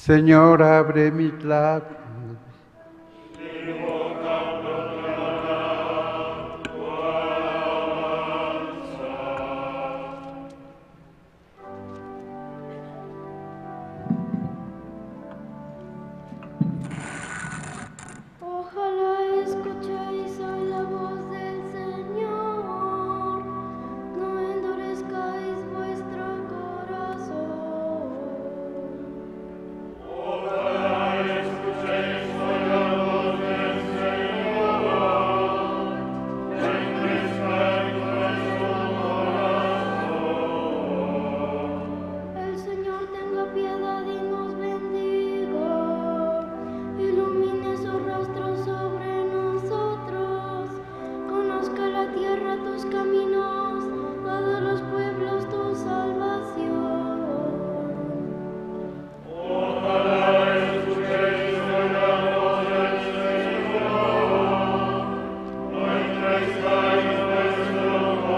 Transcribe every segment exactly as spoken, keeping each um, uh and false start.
Señor, abre mis labios. Ojalá escuchéis hoy la voz del Señor, no endurezcáis vuestro corazón. Ojalá escuchéis hoy la voz del Señor, no endurezcáis vuestro corazón. El Señor tenga piedad y nos bendiga, ilumine su rostro sobre nosotros, conozca la tierra tus caminos, todos los pueblos tu salvación. Ojalá escuchéis hoy la voz del Señor, no endurezcáis vuestro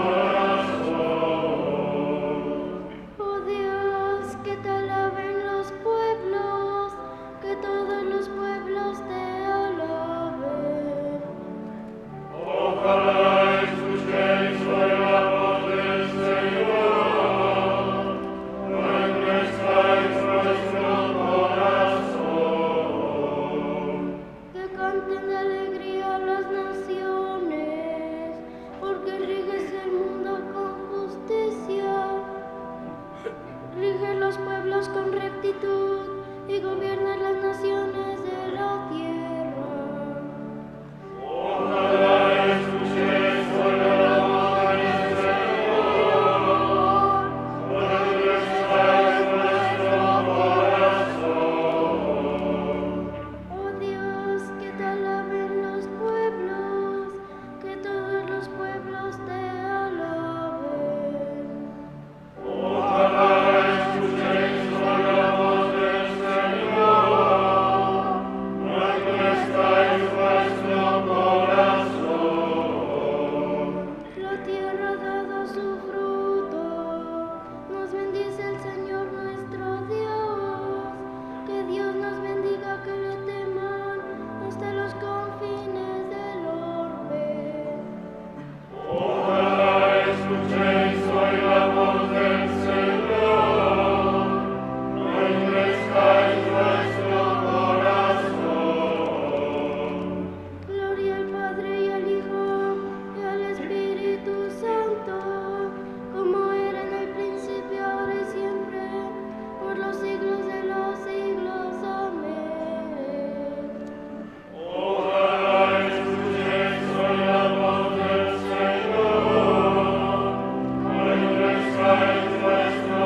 corazón. Oh Dios, que te alaben los pueblos, que todos los pueblos te alaben. Ojalá escuchéis hoy la voz del Señor, no endurezcáis vuestro corazón. Que canten de alegría las naciones, porque riges el mundo con justicia. Rige los pueblos con rectitud y gobierna las naciones de la tierra. Ojalá escuchéis hoy la voz del Señor, no endurezcáis vuestro corazón. Oh Dios, que te alaben los pueblos, que todos los pueblos te alaben. Ojalá escuchéis hoy la voz del Señor, no endurezcáis vuestro corazón. La tierra ha dado su fruto, nos bendice el Señor nuestro Dios. Que Dios nos bendiga, que le teman hasta los confines del orbe. Ojalá escuchéis hoy la voz del Señor, no endurezcáis vuestro corazón. Gloria al Padre y al Hijo y al Espíritu Santo, como era en el principio, ahora y siempre, por los siglos de los siglos. Amén. Ojalá escuchéis hoy la voz del Señor, no endurezcáis vuestro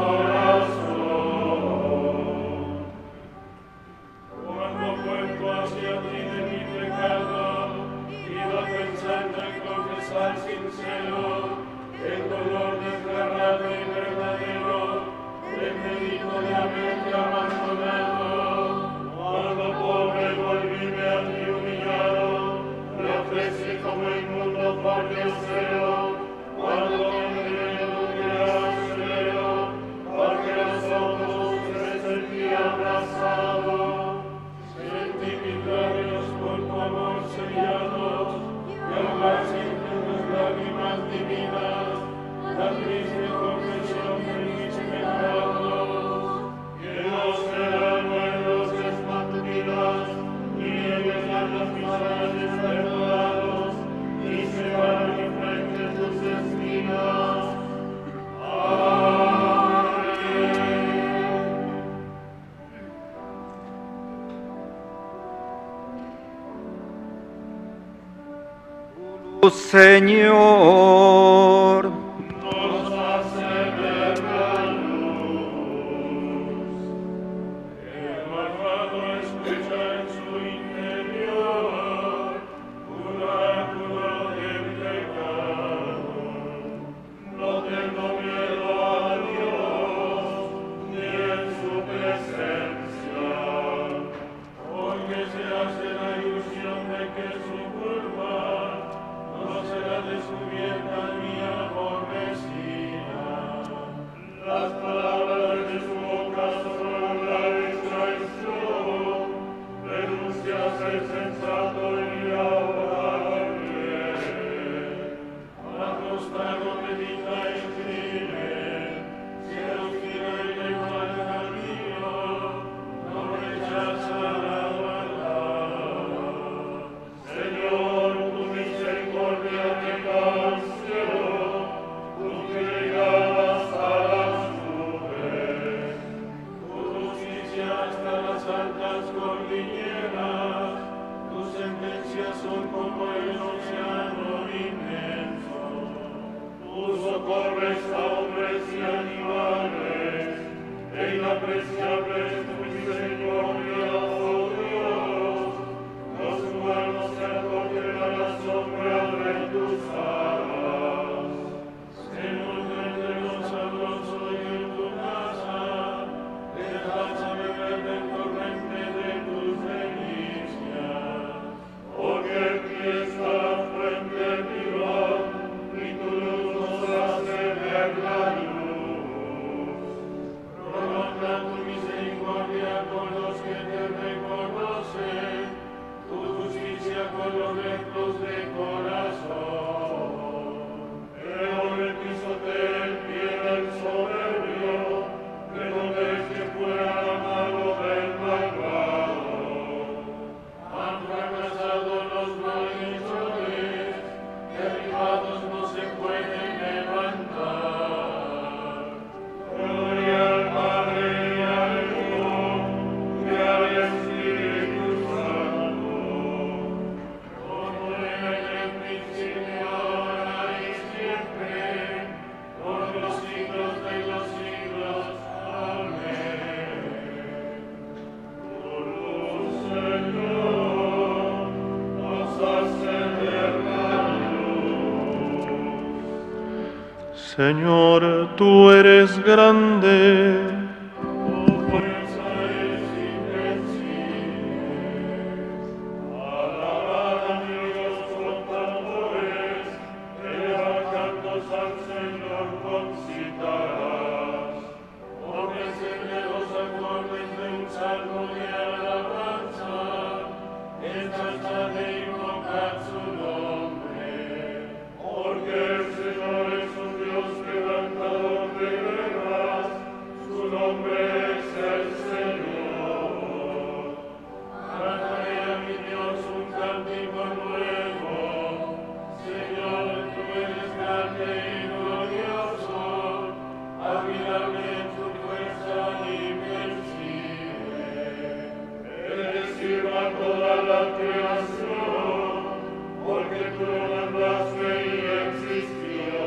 corazón. Cuando cuento hacia ti de mi pecado, iba pensando en confesar sincero, el dolor desgarrado y verdadero, el delito de haberte abandonado. Cuando pobre volvíme a ti humillado, me ofrecí como inmundo por deseo. Cuando condené tu severo, porque los ojos me sentí abrazado. Sentí mis labios por tu amor sellados, y ahogar siempre tus lágrimas divinas, la triste confesión de mis pecados. Que no serán nuevos espantidas, ni ellos los miserales perdonados, ni se van a mi frente tus espinas. Amén. Señor, Nos hace ver la luz. El malvado escucha en su interior un oráculo del pecado. No tengo miedo a Dios ni en su presencia, porque se hace la ilusión de que su culpa no será descubierta en mi ser sensato y obrar bien. Acostado medita y escribe, si Dios quiere y le va el camino, no rechaza la verdad. Señor, tu misericordia llega al cielo, tu fidelidad hasta las nubes, tu justicia hasta las altas cordilleras, tus sentencias son como el océano inmenso. Tú socorres a hombres y animales, e inapreciable es tu misericordia, oh Dios. Los humanos se acogen a la sombra de tus alas. Señor, desde los sabrosos y en tu casa, dejas beber del torrente de tus delicias. Porque aquí está la fuente viva, y tu luz nos hace ver la luz. Prolonga tu misericordia con los que te reconocen, tu justicia con los rectos de corazón. Pero el pisotee el pie del soberbio, que no ves que fuera la mano del malvado. Han fracasado los malhechores, derribados no se pueden levantar. Gloria al Padre y al Hijo y al Espíritu Santo, como era en el principio, ahora y siempre, por los siglos de los siglos. Amén. Tu luz, Señor, nos hace ver la luz. Señor, tú eres grande, Tu fuerza es invencible. Alabad a Dios con tambores, elevad cantos al Señor con cítaras. Ofrecerle los acordes de un salmo de alabanza, ensalzad e invocad su nombre. Porque el Señor es un Dios quebrantador de guerras, su nombre es el Señor. Cantaré a mi Dios un cántico nuevo. Señor, tú eres grande y glorioso, admirable en tu fuerza invencible. Eres sirva toda la creación, porque tú lo mandaste y existió.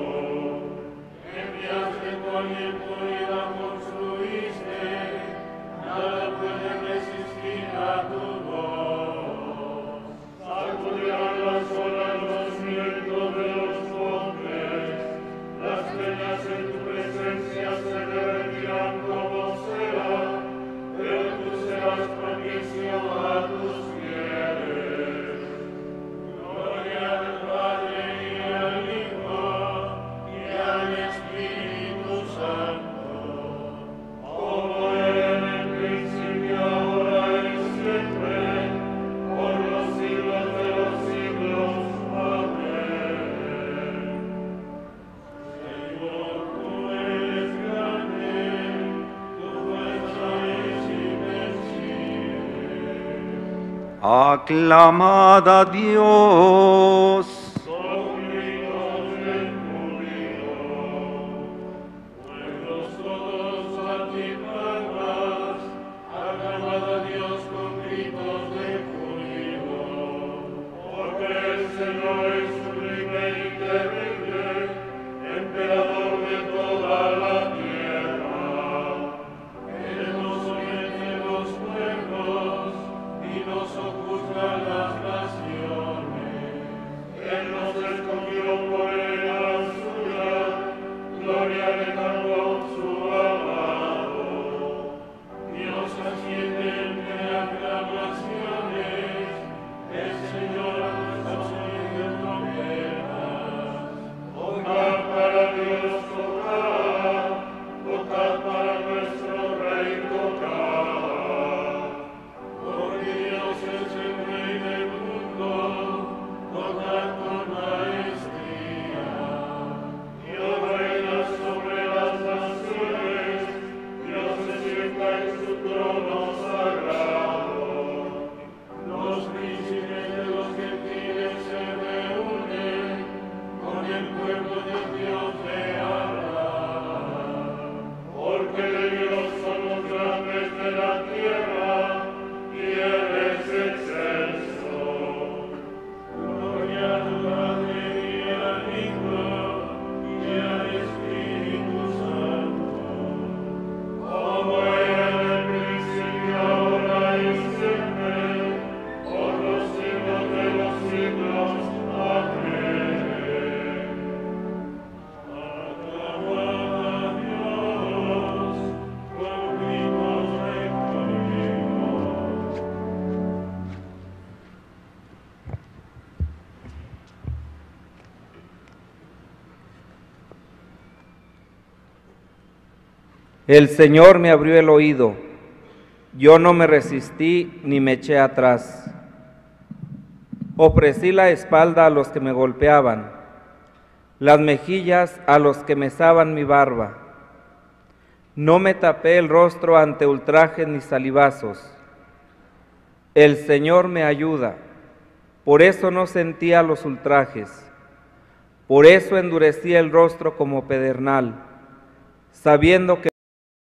Enviaste tu aliento y la construiste, nada puede resistir a tu voz. Sacudirán las olas los vientos de los montes, las peñas en tu presencia se derretirán como cera, pero tú serás propicio a tus fieles. Gloria al Padre y al Hijo y al Espíritu Santo, como era en el principio, ahora y siempre, por los siglos de los siglos. Amén. Señor, tú eres grande, tu fuerza es invencible. Aclamad a Dios. Con gritos de júbilo, pueblos todos batid palmas, aclamad a Dios con gritos de júbilo, porque el Señor es sublime y terrible, emperador de toda la tierra. Él nos somete los pueblos y nos oculta las naciones. Él nos escogió por hermosura, gloria le cantó su amado. Dios asciende entre aclamaciones, el Señor está subiendo El Señor me abrió el oído, yo no me resistí ni me eché atrás. Ofrecí la espalda a los que me golpeaban, las mejillas a los que mesaban mi barba. No me tapé el rostro ante ultrajes ni salivazos. El Señor me ayuda, por eso no sentía los ultrajes, por eso endurecí el rostro como pedernal, sabiendo que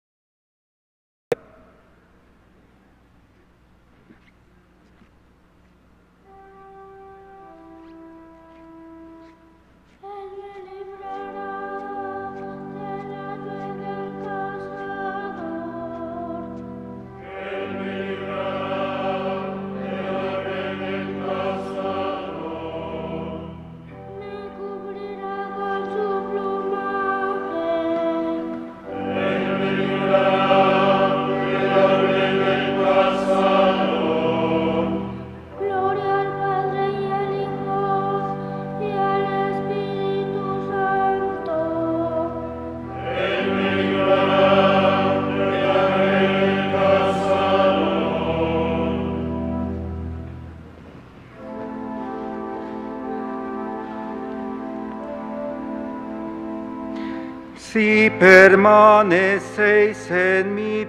Si permanecéis en mi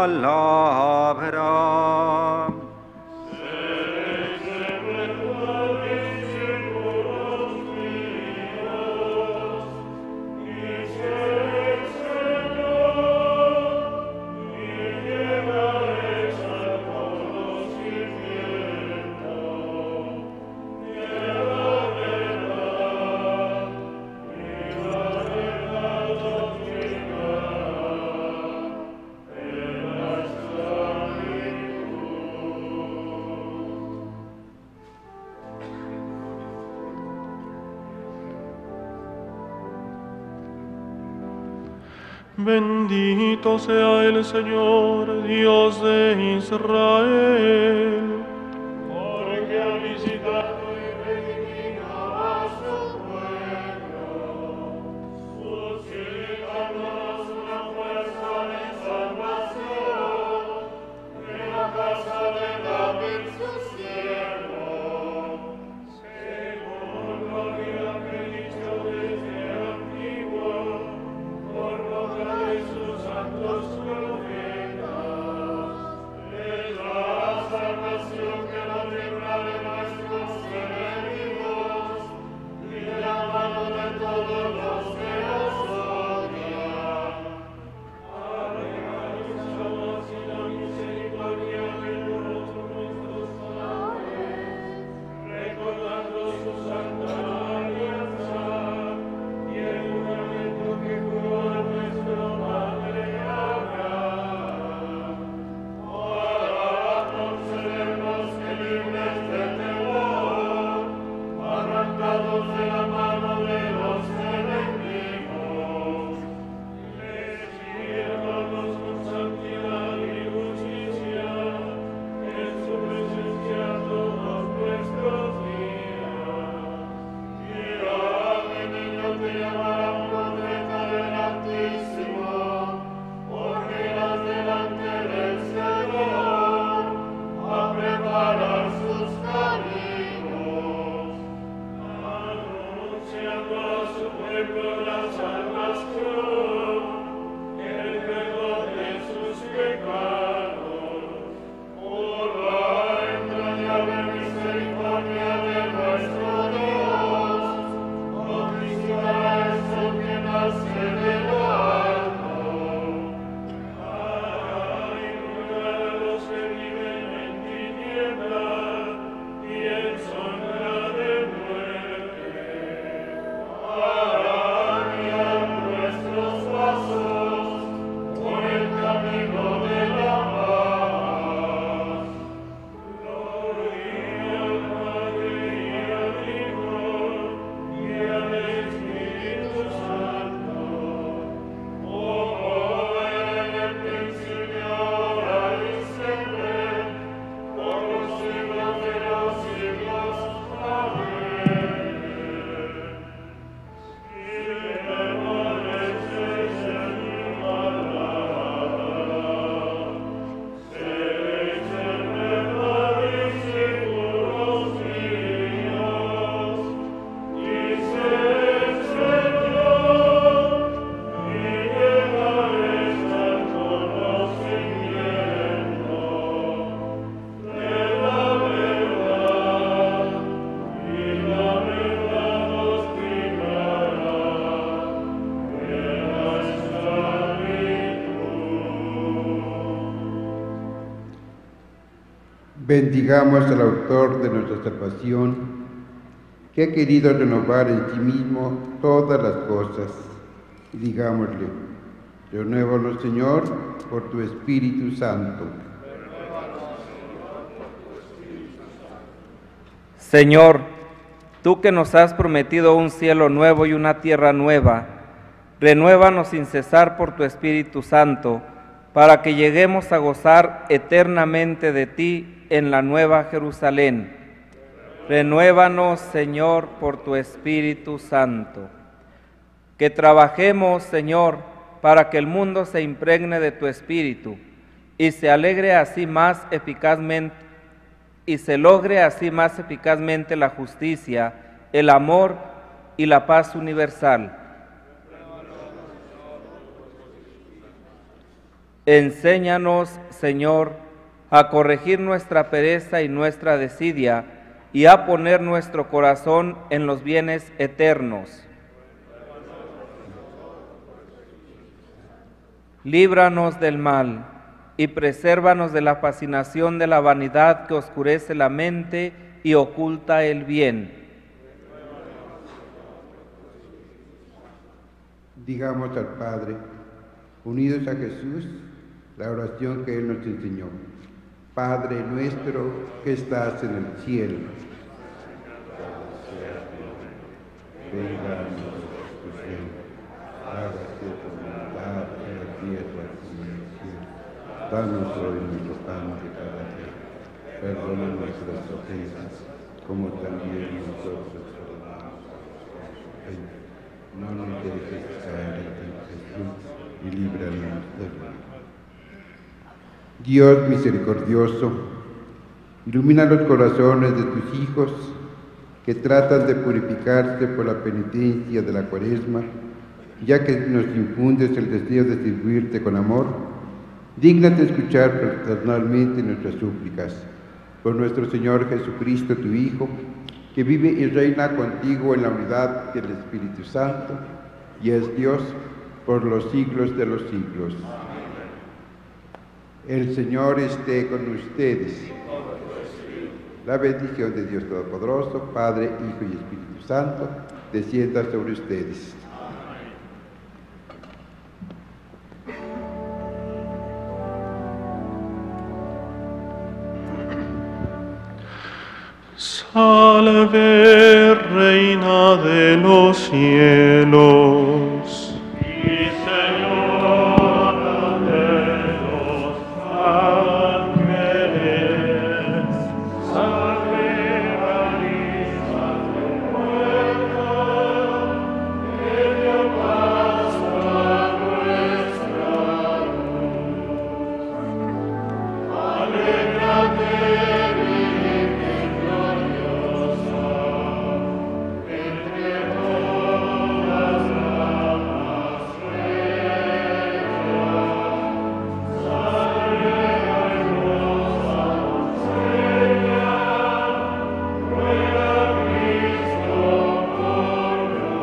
palabra, Bendito sea el Señor, Dios de Israel, porque ha visitado y redimido a su pueblo, suscitándonos una fuerza de salvación de la casa de David su siervo, según lo había predicho desde antiguo, por boca de sus santos profetas, es la salvación que nos libra de nuestros enemigos y de la mano de todos los que nos odian. Alegramos y la misericordia de todos nuestros padres, recordando su santa alianza y el juramento que juró a nuestro Padre Abraham. Ahora concedernos que libres de temor, arrancados de la mano de los enemigos, les sirvamos con santidad y justicia en su presencia todos nuestros días. Y amén, niño, te llamarán profeta del Altísimo, porque irás delante del Señor a preparar sus caminos, anunciando a su pueblo la salvación, el perdón de sus pecados, por la entrañable misericordia de nuestro Dios, con visitará el sol que nace de lo alto. Ay, ruega a los que viven en tinieblas y en sombra de muerte, para guiar nuestros Bendigamos al autor de nuestra salvación, que ha querido renovar en sí mismo todas las cosas. Y digámosle: renuévanos, Señor, por tu Espíritu Santo. Señor, tú que nos has prometido un cielo nuevo y una tierra nueva, renuévanos sin cesar por tu Espíritu Santo, para que lleguemos a gozar eternamente de ti en la nueva Jerusalén. Renuévanos, Señor, por tu Espíritu Santo. Que trabajemos, Señor, para que el mundo se impregne de tu Espíritu y se alegre así más eficazmente y se logre así más eficazmente la justicia, el amor y la paz universal. Enséñanos, Señor, a corregir nuestra pereza y nuestra desidia y a poner nuestro corazón en los bienes eternos. Líbranos del mal y presérvanos de la fascinación de la vanidad que oscurece la mente y oculta el bien. Digamos al Padre, unidos a Jesús, la oración que Él nos enseñó. Padre nuestro que estás en el cielo, venga a nosotros tu reino, hágase tu voluntad en la tierra como en el cielo. Danos hoy nuestro pan de cada día, perdona nuestras ofensas, como también nosotros perdonamos a los que nos ofenden. No nos dejes caer en tentación y líbranos del mal. Dios misericordioso, ilumina los corazones de tus hijos que tratan de purificarse por la penitencia de la Cuaresma, ya que nos infundes el deseo de servirte con amor. Dígnate escuchar fraternalmente nuestras súplicas. Por nuestro Señor Jesucristo, tu Hijo, que vive y reina contigo en la unidad del Espíritu Santo, y es Dios por los siglos de los siglos. El Señor esté con ustedes. La bendición de Dios Todopoderoso, Padre, Hijo y Espíritu Santo, descienda sobre ustedes. Salve, Reina de los cielos. Y Señora de los ángeles, salve María de puerta, que dio paso a nuestra luz. Alégrate, Virgen gloriosa, entre todas las damas bellas. Salve, hermosa doncella, ruega Cristo por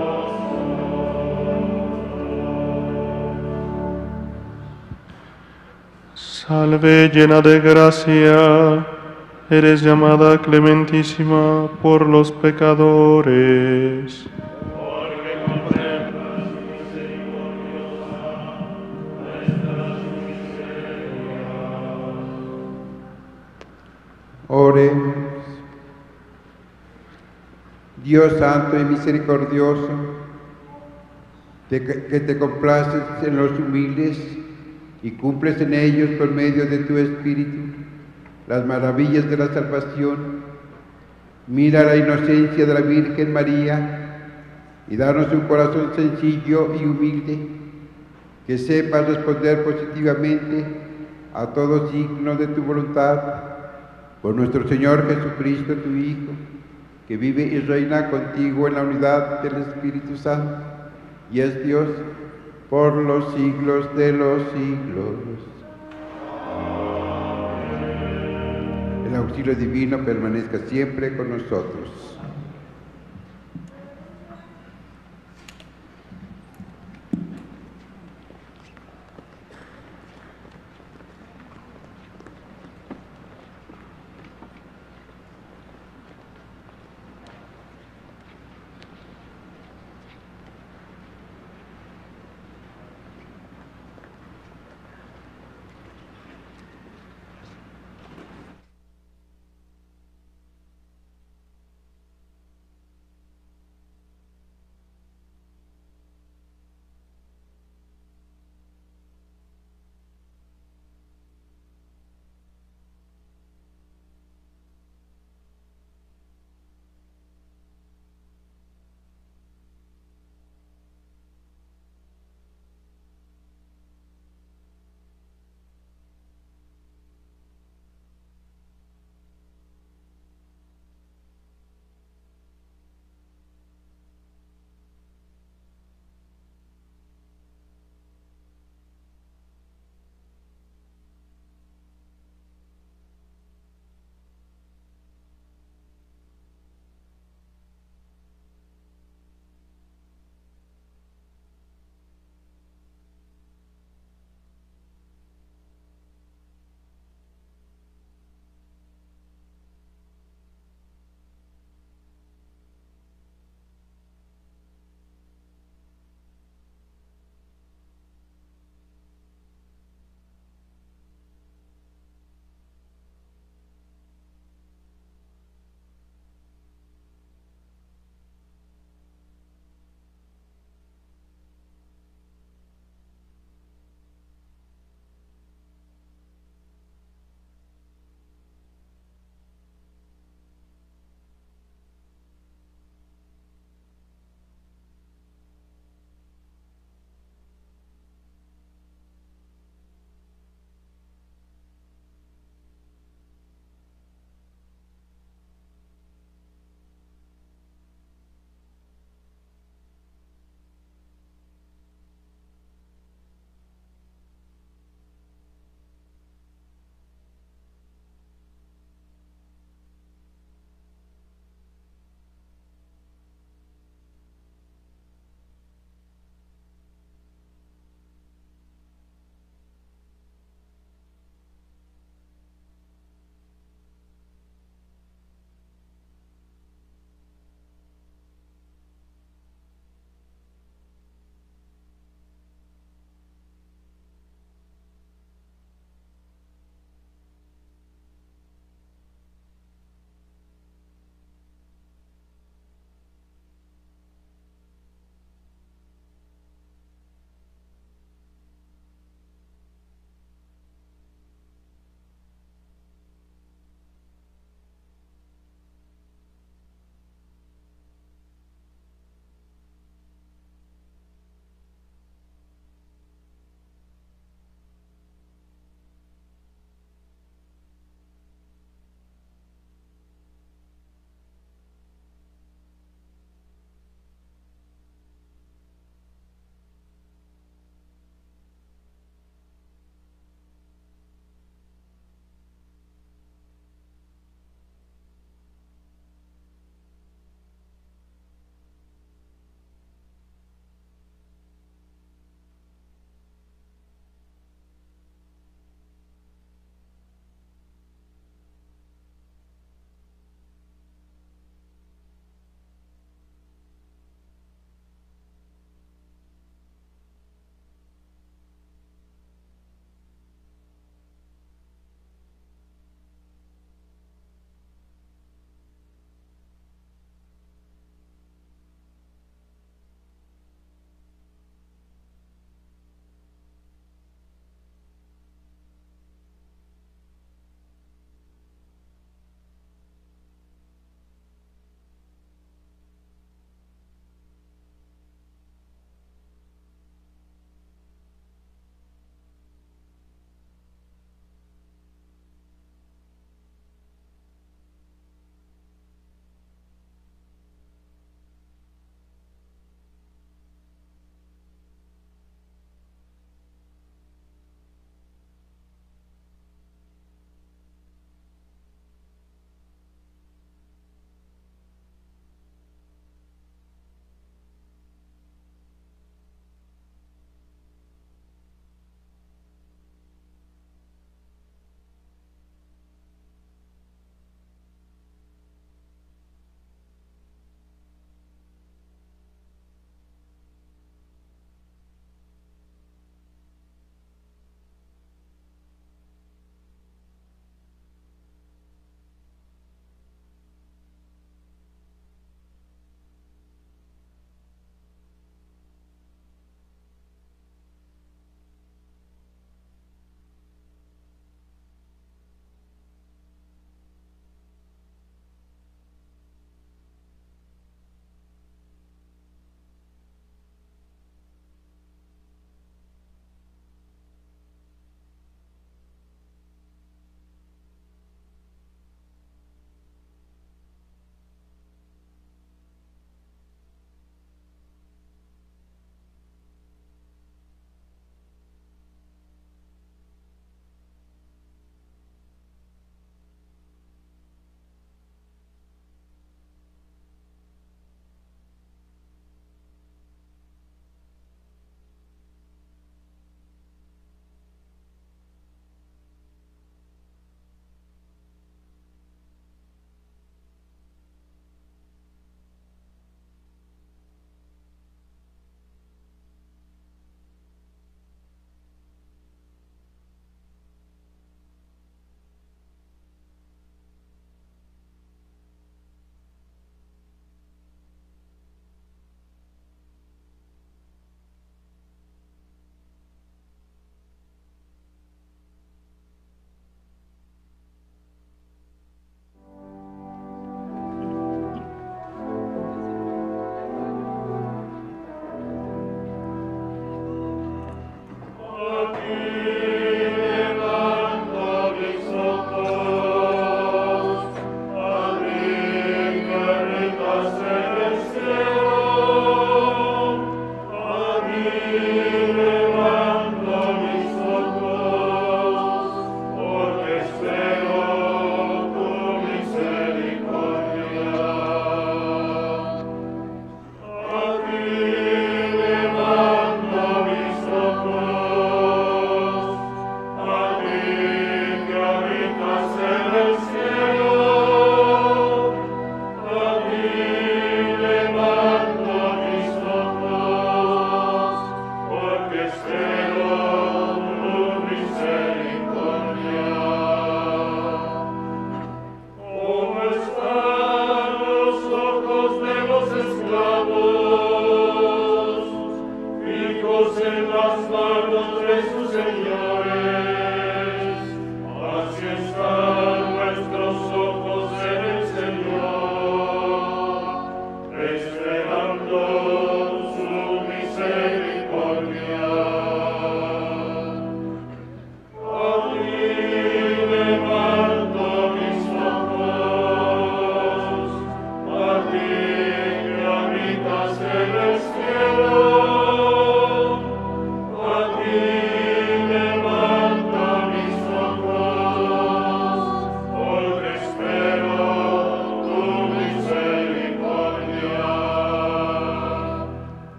nosotros. Salve, llena de gracia, eres llamada clementísima por los pecadores. Porque contemplas misericordiosa nuestras miserias. Oremos. Dios santo y misericordioso, te- que te complaces en los humildes y cumples en ellos por medio de tu Espíritu las maravillas de la salvación, mira la inocencia de la Virgen María y danos un corazón sencillo y humilde que sepa responder positivamente a todo signo de tu voluntad. Por nuestro Señor Jesucristo, tu Hijo, que vive y reina contigo en la unidad del Espíritu Santo, y es Dios por los siglos de los siglos. El auxilio divino permanezca siempre con nosotros.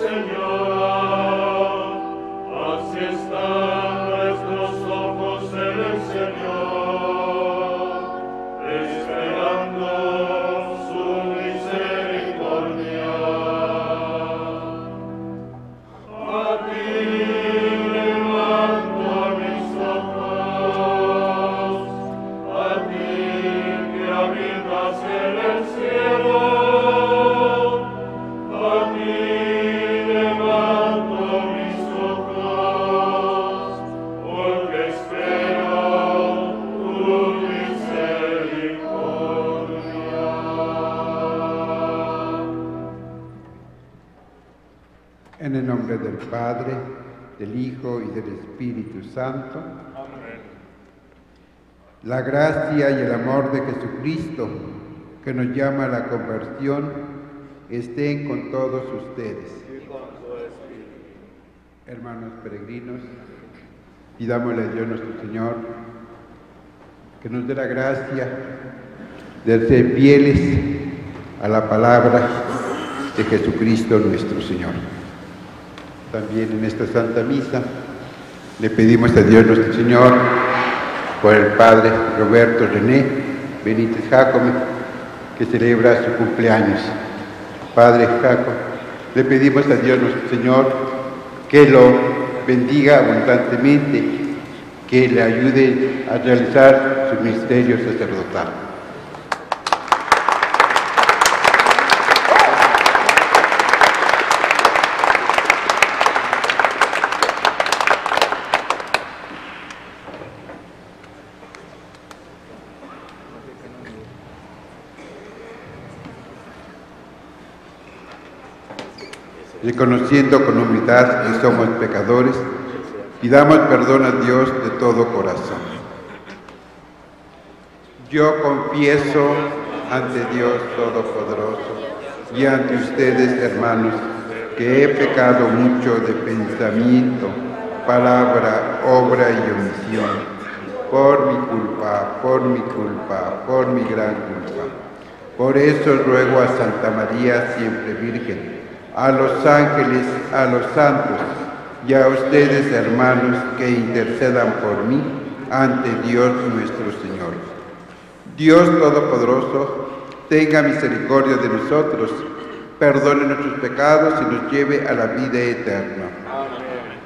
En el nombre del Padre, del Hijo y del Espíritu Santo. Amén. La gracia y el amor de Jesucristo, que nos llama a la conversión, estén con todos ustedes. Hermanos peregrinos, pidámosle a Dios nuestro Señor que nos dé la gracia de ser fieles a la palabra de Jesucristo nuestro Señor. También en esta Santa Misa le pedimos a Dios nuestro Señor por el Padre Roberto René Benítez Jácome, que celebra su cumpleaños. Padre Jácome, le pedimos a Dios nuestro Señor que lo bendiga abundantemente, que le ayude a realizar su ministerio sacerdotal. Reconociendo con humildad que somos pecadores, pidamos perdón a Dios de todo corazón. Yo confieso ante Dios Todopoderoso y ante ustedes, hermanos, que he pecado mucho de pensamiento, palabra, obra y omisión, por mi culpa, por mi culpa, por mi gran culpa. Por eso ruego a Santa María, siempre Virgen, a los ángeles, a los santos y a ustedes, hermanos, que intercedan por mí ante Dios nuestro Señor. Dios Todopoderoso, tenga misericordia de nosotros, perdone nuestros pecados y nos lleve a la vida eterna. Amén.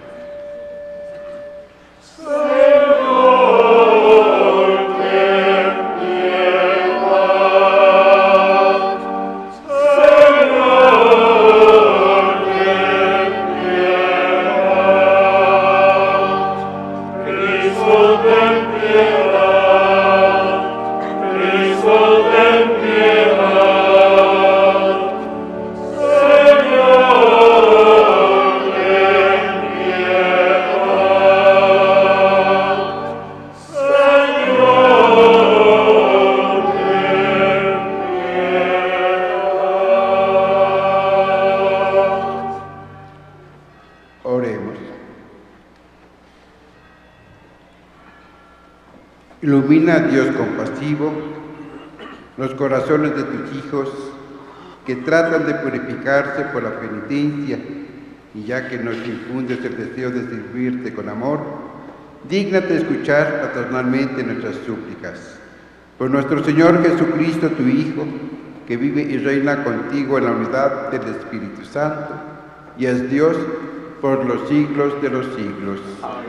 Ilumina, Dios compasivo, los corazones de tus hijos que tratan de purificarse por la penitencia, y ya que nos infundes el deseo de servirte con amor, dígnate escuchar paternalmente nuestras súplicas. Por nuestro Señor Jesucristo, tu Hijo, que vive y reina contigo en la unidad del Espíritu Santo, y es Dios por los siglos de los siglos. Amén.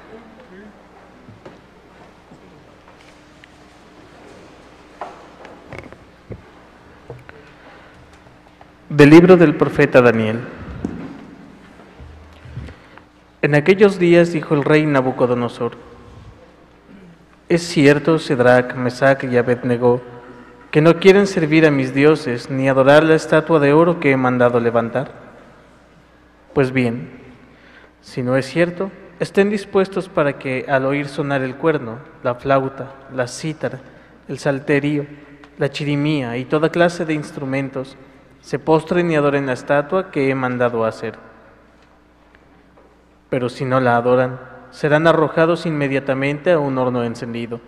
Del libro del profeta Daniel. En aquellos días dijo el rey Nabucodonosor: Es cierto, Cedrac, Mesac y Abednego, que no quieren servir a mis dioses ni adorar la estatua de oro que he mandado levantar. Pues bien, si no es cierto, estén dispuestos para que, al oír sonar el cuerno, la flauta, la cítara, el salterio, la chirimía y toda clase de instrumentos, se postren y adoren la estatua que he mandado hacer. Pero si no la adoran, serán arrojados inmediatamente a un horno encendido.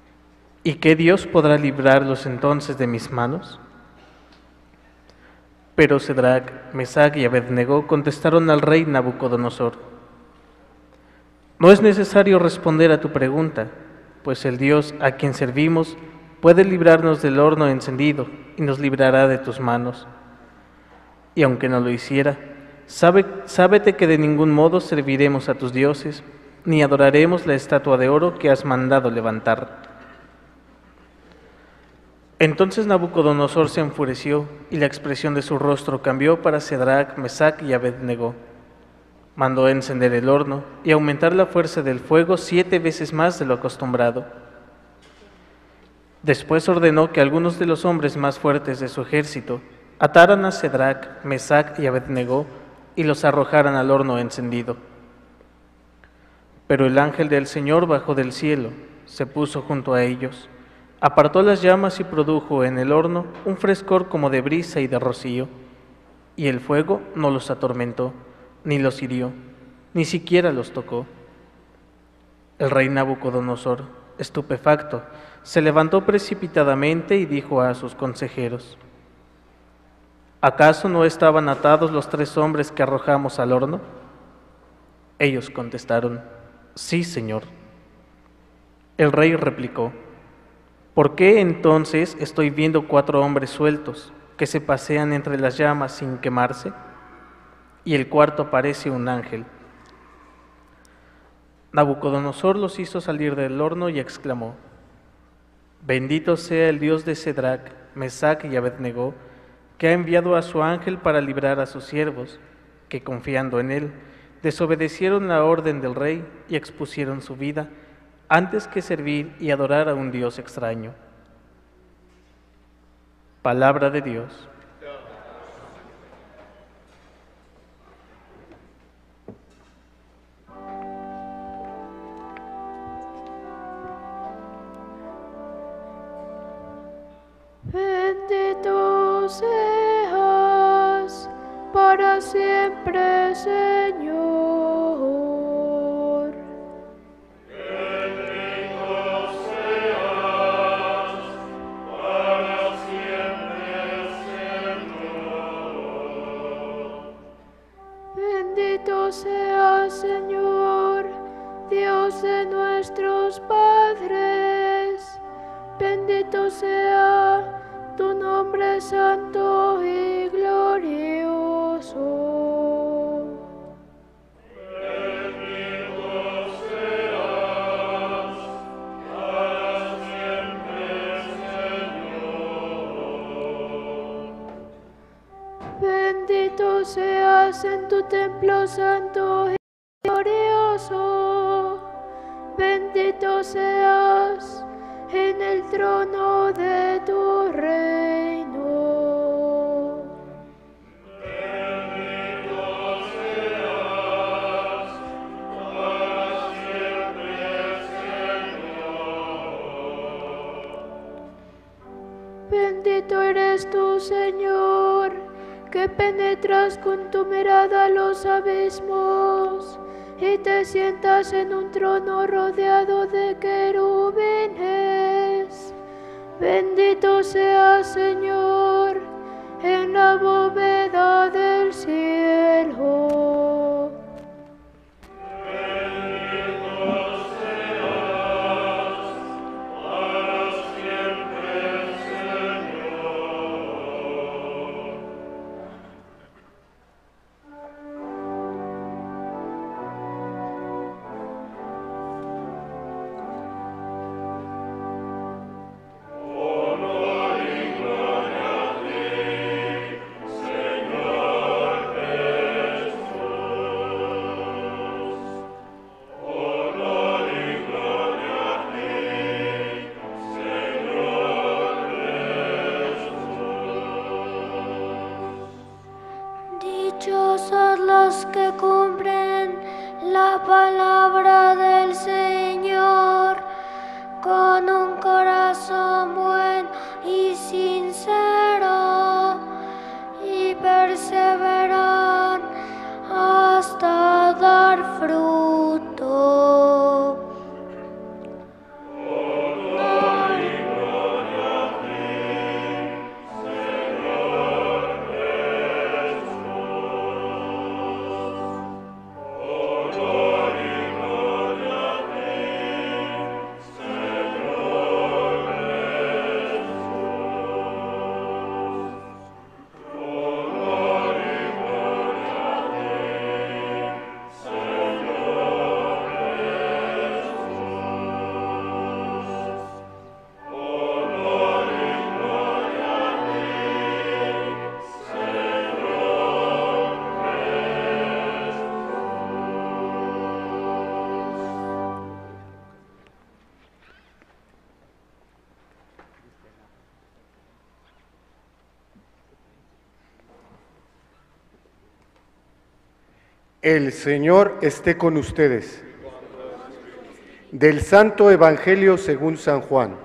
¿Y qué Dios podrá librarlos entonces de mis manos? Pero Cedrac, Mesac y Abednego contestaron al rey Nabucodonosor: no es necesario responder a tu pregunta, pues el Dios a quien servimos puede librarnos del horno encendido y nos librará de tus manos. Y aunque no lo hiciera, sabe, sábete que de ningún modo serviremos a tus dioses, ni adoraremos la estatua de oro que has mandado levantar. Entonces Nabucodonosor se enfureció y la expresión de su rostro cambió para Cedrac, Mesac y Abednego. Mandó encender el horno y aumentar la fuerza del fuego siete veces más de lo acostumbrado. Después ordenó que algunos de los hombres más fuertes de su ejército ataran a Cedrac, Mesac y Abednego y los arrojaran al horno encendido. Pero el ángel del Señor bajó del cielo, se puso junto a ellos, apartó las llamas y produjo en el horno un frescor como de brisa y de rocío, y el fuego no los atormentó, ni los hirió, ni siquiera los tocó. El rey Nabucodonosor, estupefacto, se levantó precipitadamente y dijo a sus consejeros: ¿acaso no estaban atados los tres hombres que arrojamos al horno? Ellos contestaron: sí, señor. El rey replicó: ¿por qué entonces estoy viendo cuatro hombres sueltos que se pasean entre las llamas sin quemarse? Y el cuarto parece un ángel. Nabucodonosor los hizo salir del horno y exclamó: bendito sea el Dios de Cedrac, Mesac y Abednego, que ha enviado a su ángel para librar a sus siervos, que confiando en él, desobedecieron la orden del rey y expusieron su vida antes que servir y adorar a un Dios extraño. Palabra de Dios. Bendito seas para siempre, Señor. Bendito seas para siempre, Señor. Bendito seas, Señor, Dios de nuestros padres. Bendito sea tu nombre santo y glorioso. Bendito seas para siempre, Señor. Bendito seas en tu templo santo y glorioso. Bendito seas en el trono de tu reino. Bendito seas para siempre, Señor. Bendito eres tú, Señor, que penetras con tu mirada los abismos y te sientas en un trono rodeado de querubines. Bendito seas, Señor, en la bóveda del cielo. Bendito seas para siempre, Señor. Honor y gloria a ti, Señor Jesús. Honor y gloria a ti, Señor Jesús. Dichosos los que cumplen la palabra del Señor con un corazón bueno y sincero y perseveran hasta dar fruto. Honor y gloria a ti, Señor Jesús. El Señor esté con ustedes. Del Santo Evangelio según San Juan.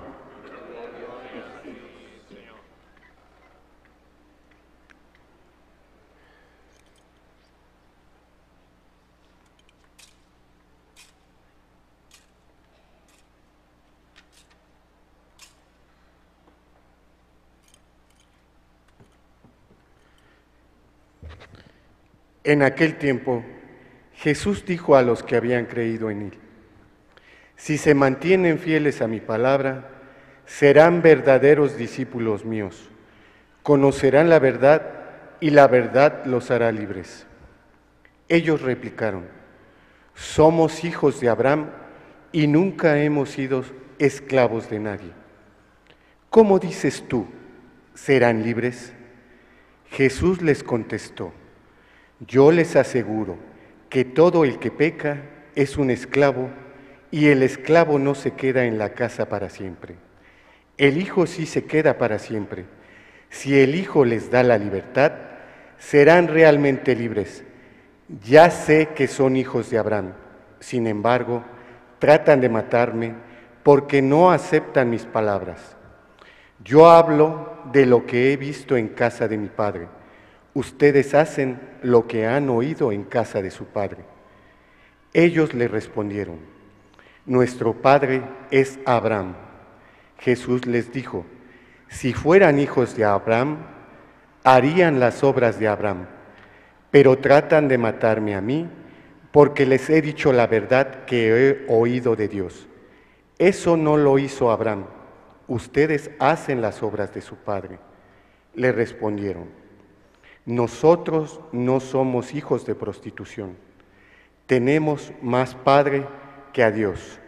En aquel tiempo, Jesús dijo a los que habían creído en él: si se mantienen fieles a mi palabra, serán verdaderos discípulos míos, conocerán la verdad y la verdad los hará libres. Ellos replicaron: somos hijos de Abraham y nunca hemos sido esclavos de nadie. ¿Cómo dices tú, serán libres? Jesús les contestó: yo les aseguro que todo el que peca es un esclavo, y el esclavo no se queda en la casa para siempre. El Hijo sí se queda para siempre. Si el Hijo les da la libertad, serán realmente libres. Ya sé que son hijos de Abraham, sin embargo, tratan de matarme porque no aceptan mis palabras. Yo hablo de lo que he visto en casa de mi Padre. Ustedes hacen lo que han oído en casa de su padre. Ellos le respondieron: nuestro padre es Abraham. Jesús les dijo: si fueran hijos de Abraham, harían las obras de Abraham, pero tratan de matarme a mí porque les he dicho la verdad que he oído de Dios. Eso no lo hizo Abraham. Ustedes hacen las obras de su padre. Le respondieron: nosotros no somos hijos de prostitución. Tenemos más padre que a Dios.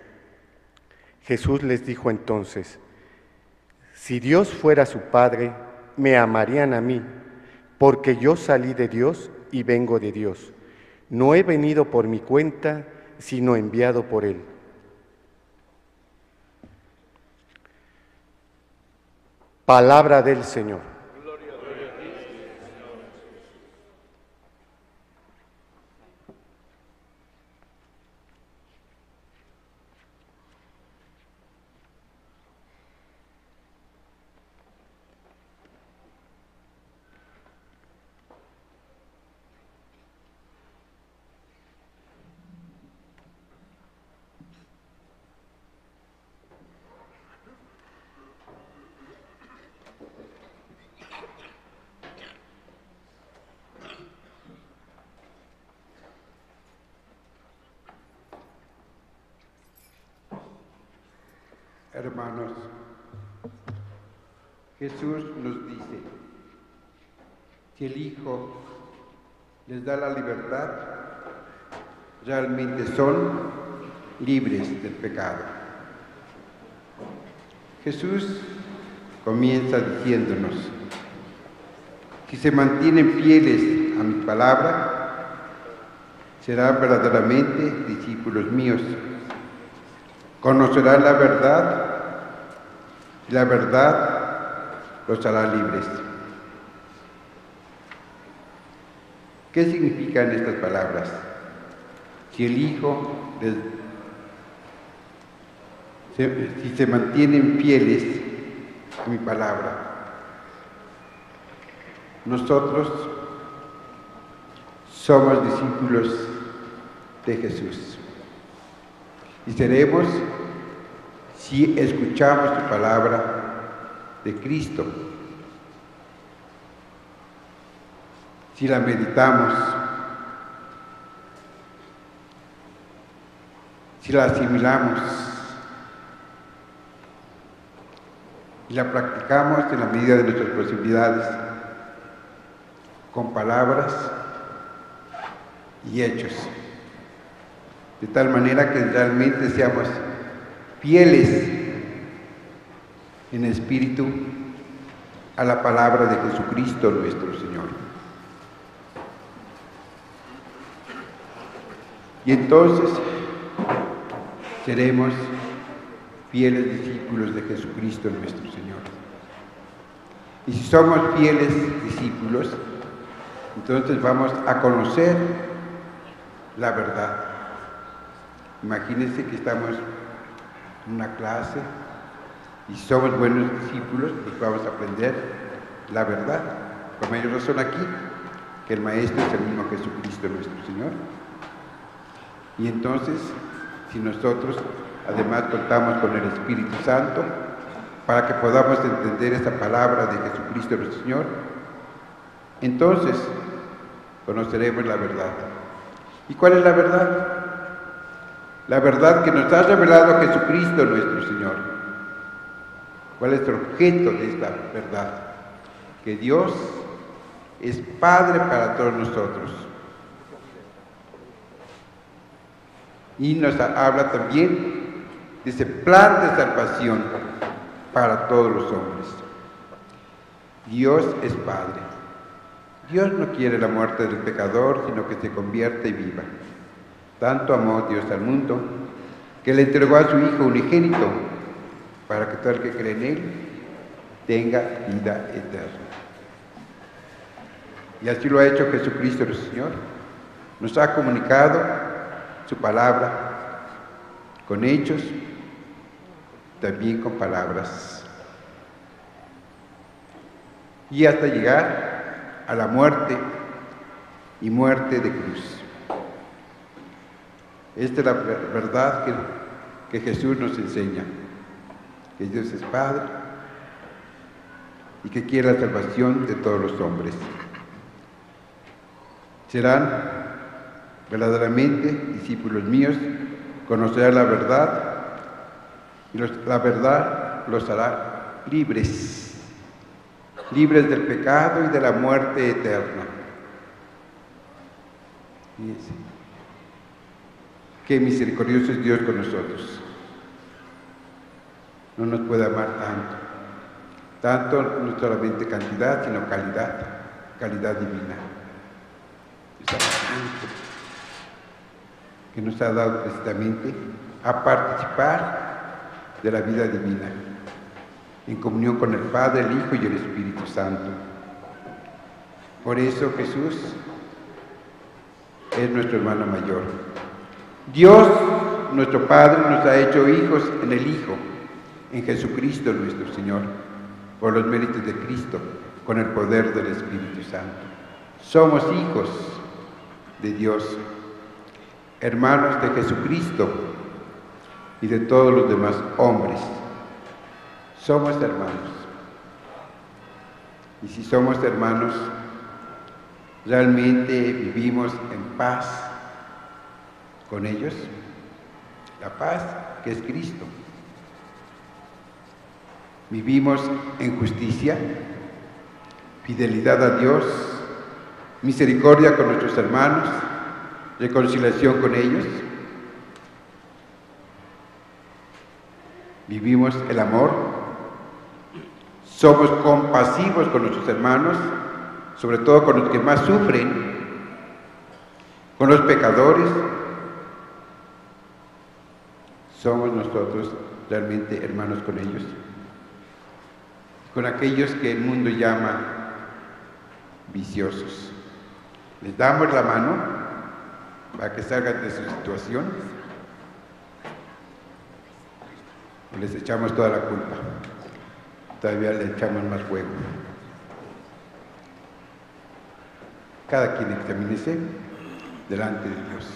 Jesús les dijo entonces: si Dios fuera su padre, me amarían a mí, porque yo salí de Dios y vengo de Dios. No he venido por mi cuenta, sino enviado por Él. Palabra del Señor. Hermanos, Jesús nos dice: si el Hijo les da la libertad, realmente son libres del pecado. Jesús comienza diciéndonos: si se mantienen fieles a mi palabra, serán verdaderamente discípulos míos. Conocerán la verdad, y la verdad los hará libres. ¿Qué significan estas palabras? Si el Hijo, les, se, si se mantienen fieles a mi palabra, nosotros somos discípulos de Jesús. Y seremos si escuchamos su palabra de Cristo, si la meditamos, si la asimilamos y la practicamos en la medida de nuestras posibilidades, con palabras y hechos, de tal manera que realmente seamos fieles en espíritu a la palabra de Jesucristo nuestro Señor. Y entonces seremos fieles discípulos de Jesucristo nuestro Señor. Y si somos fieles discípulos, entonces vamos a conocer la verdad. Imagínense que estamos en una clase y somos buenos discípulos, pues vamos a aprender la verdad. Por mayor razón aquí, que el Maestro es el mismo Jesucristo nuestro Señor. Y entonces, si nosotros además contamos con el Espíritu Santo, para que podamos entender esta palabra de Jesucristo nuestro Señor, entonces conoceremos la verdad. ¿Y cuál es la verdad? La verdad que nos ha revelado Jesucristo nuestro Señor. ¿Cuál es el objeto de esta verdad? Que Dios es Padre para todos nosotros. Y nos habla también de ese plan de salvación para todos los hombres. Dios es Padre. Dios no quiere la muerte del pecador, sino que se convierta y viva. Tanto amó Dios al mundo, que le entregó a su Hijo unigénito, para que todo el que cree en Él tenga vida eterna. Y así lo ha hecho Jesucristo nuestro Señor. Nos ha comunicado su palabra con hechos, también con palabras. Y hasta llegar a la muerte y muerte de cruz. Esta es la verdad que, que Jesús nos enseña, que Dios es Padre y que quiere la salvación de todos los hombres. Serán verdaderamente discípulos míos, conocerán la verdad y los, la verdad los hará libres, libres del pecado y de la muerte eterna. Fíjense. Qué misericordioso es Dios con nosotros. No nos puede amar tanto, tanto no solamente cantidad, sino calidad, calidad divina. Es tanto que nos ha dado precisamente a participar de la vida divina, en comunión con el Padre, el Hijo y el Espíritu Santo. Por eso Jesús es nuestro hermano mayor. Dios, nuestro Padre, nos ha hecho hijos en el Hijo, en Jesucristo nuestro Señor, por los méritos de Cristo, con el poder del Espíritu Santo. Somos hijos de Dios, hermanos de Jesucristo y de todos los demás hombres. Somos hermanos. Y si somos hermanos, realmente vivimos en paz con ellos, la paz que es Cristo. Vivimos en justicia, fidelidad a Dios, misericordia con nuestros hermanos, reconciliación con ellos. Vivimos el amor, somos compasivos con nuestros hermanos, sobre todo con los que más sufren, con los pecadores. Somos nosotros realmente hermanos con ellos, con aquellos que el mundo llama viciosos. Les damos la mano para que salgan de su situación o les echamos toda la culpa, todavía le echamos más fuego. Cada quien examínese delante de Dios.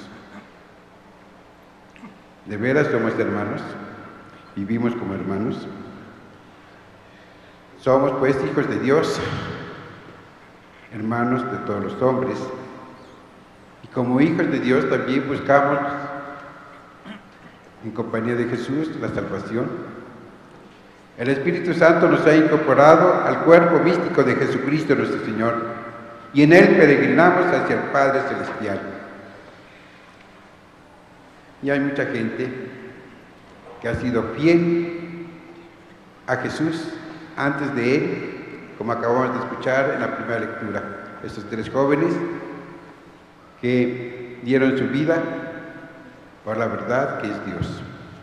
De veras somos hermanos, vivimos como hermanos. Somos pues hijos de Dios, hermanos de todos los hombres. Y como hijos de Dios también buscamos, en compañía de Jesús, la salvación. El Espíritu Santo nos ha incorporado al cuerpo místico de Jesucristo nuestro Señor, y en Él peregrinamos hacia el Padre Celestial. Y hay mucha gente que ha sido fiel a Jesús antes de Él, como acabamos de escuchar en la primera lectura. Estos tres jóvenes que dieron su vida por la verdad que es Dios.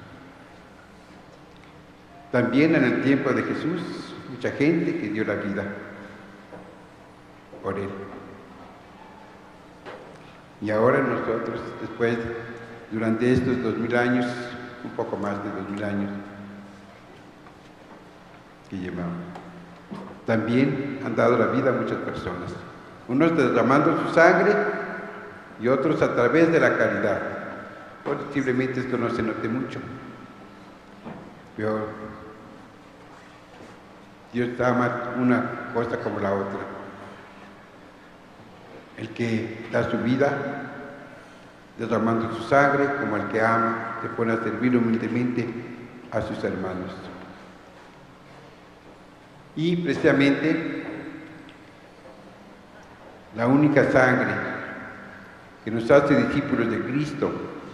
También en el tiempo de Jesús, mucha gente que dio la vida por Él. Y ahora nosotros, después, durante estos dos mil años, un poco más de dos mil años que llevamos, también han dado la vida a muchas personas, unos derramando su sangre y otros a través de la caridad. Posiblemente esto no se note mucho, pero Dios ama una cosa como la otra. El que da su vida derramando su sangre, como el que ama, se pone a servir humildemente a sus hermanos. Y precisamente la única sangre que nos hace discípulos de Cristo,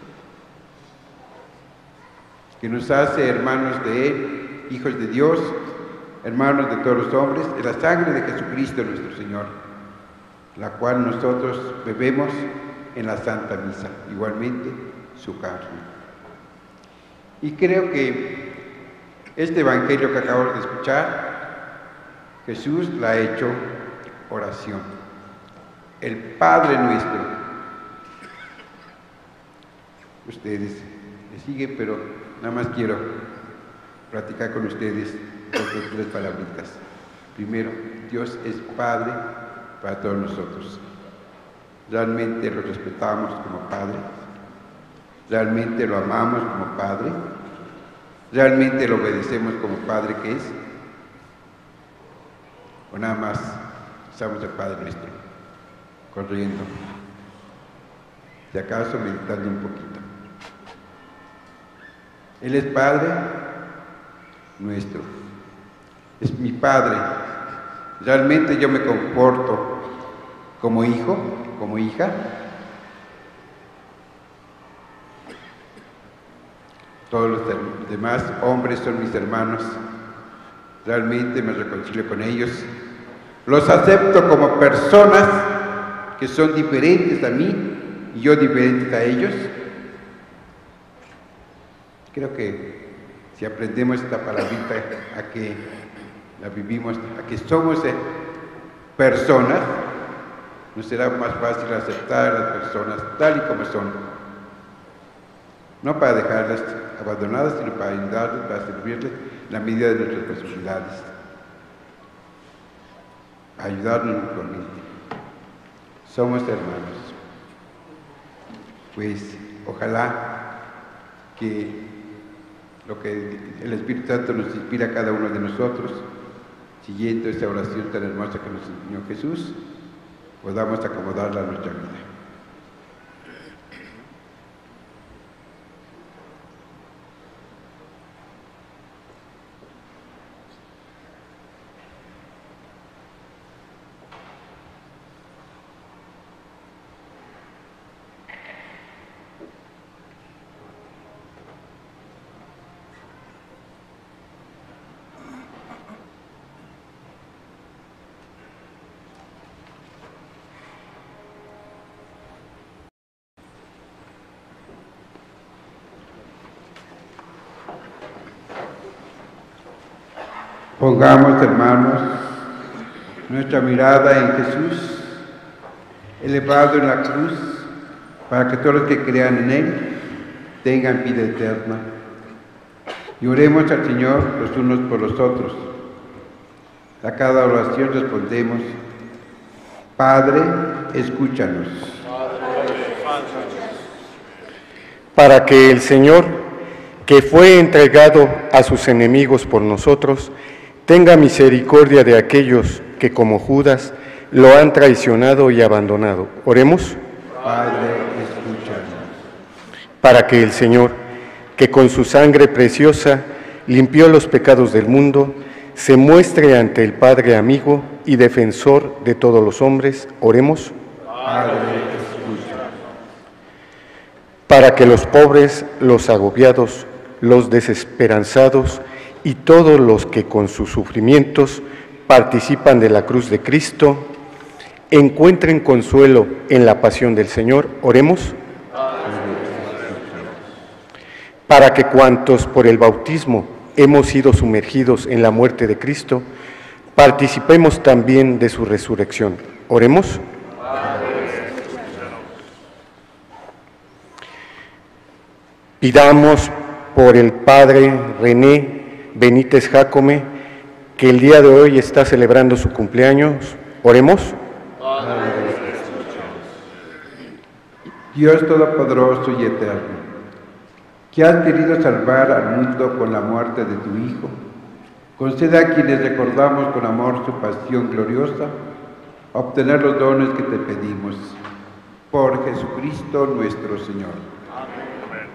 que nos hace hermanos de Él, hijos de Dios, hermanos de todos los hombres, es la sangre de Jesucristo nuestro Señor, la cual nosotros bebemos en la Santa Misa, igualmente su carne. Y creo que este Evangelio que acabamos de escuchar, Jesús la ha hecho oración. El Padre nuestro. Ustedes le siguen, pero nada más quiero platicar con ustedes dos tres palabritas. Primero, Dios es Padre para todos nosotros. Realmente lo respetamos como Padre, realmente lo amamos como Padre, realmente lo obedecemos como Padre que es, o nada más usamos el Padre nuestro, corriendo, si acaso meditando un poquito. Él es Padre nuestro, es mi Padre. Realmente yo me comporto como hijo, como hija. Todos los demás hombres son mis hermanos. Realmente me reconcilio con ellos. Los acepto como personas que son diferentes a mí y yo diferentes a ellos. Creo que si aprendemos esta palabrita a que la vivimos, a que somos personas, nos será más fácil aceptar a las personas tal y como son. No para dejarlas abandonadas, sino para ayudarles, para servirles en la medida de nuestras posibilidades. Ayudarnos mutuamente. Somos hermanos. Pues ojalá que lo que el Espíritu Santo nos inspira a cada uno de nosotros, siguiendo esa oración tan hermosa que nos enseñó Jesús, podamos acomodarla a nuestra vida. Pongamos, hermanos, nuestra mirada en Jesús, elevado en la cruz, para que todos los que crean en Él tengan vida eterna. Y oremos al Señor los unos por los otros. A cada oración respondemos: Padre, escúchanos. Para que el Señor, que fue entregado a sus enemigos por nosotros, tenga misericordia de aquellos que, como Judas, lo han traicionado y abandonado. Oremos. Padre, escúchanos. Para que el Señor, que con su sangre preciosa limpió los pecados del mundo, se muestre ante el Padre amigo y defensor de todos los hombres. Oremos. Padre, escúchanos. Para que los pobres, los agobiados, los desesperanzados y todos los que con sus sufrimientos participan de la cruz de Cristo encuentren consuelo en la pasión del Señor. Oremos. Para que cuantos por el bautismo hemos sido sumergidos en la muerte de Cristo, participemos también de su resurrección. Oremos. Pidamos por el padre René Benítez Jácome, que el día de hoy está celebrando su cumpleaños. Oremos. Dios Todopoderoso y Eterno, que has querido salvar al mundo con la muerte de tu Hijo, conceda a quienes recordamos con amor su pasión gloriosa, obtener los dones que te pedimos. Por Jesucristo nuestro Señor. Amén.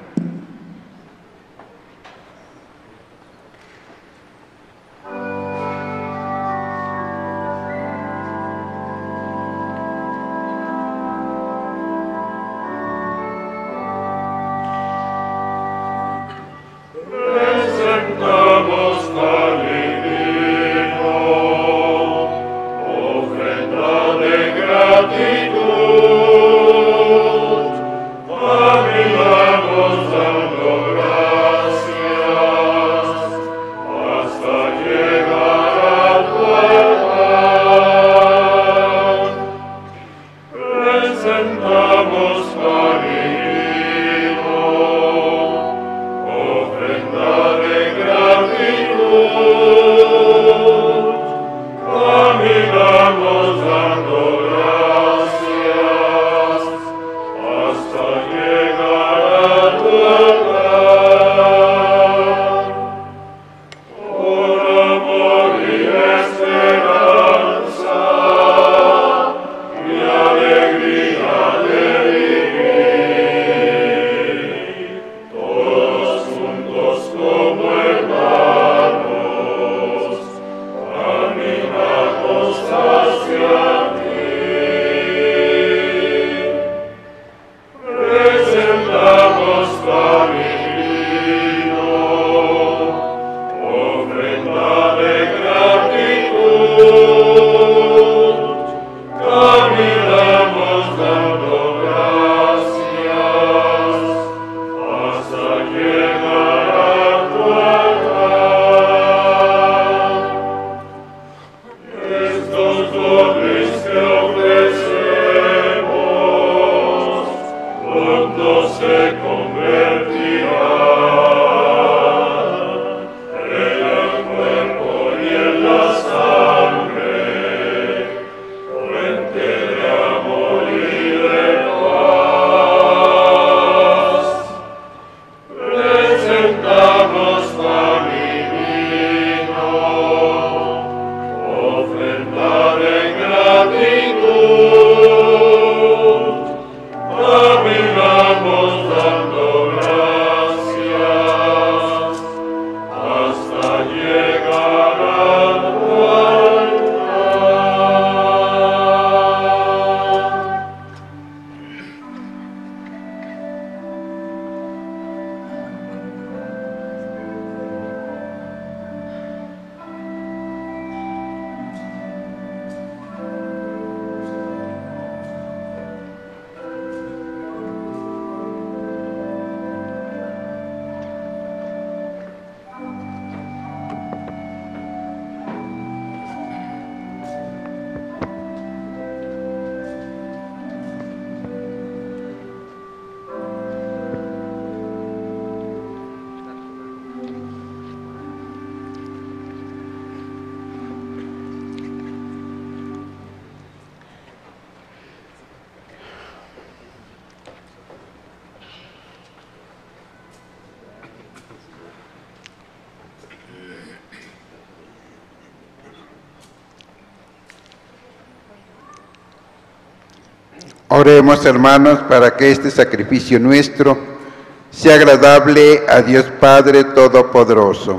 Oremos, hermanos, para que este sacrificio nuestro sea agradable a Dios Padre Todopoderoso.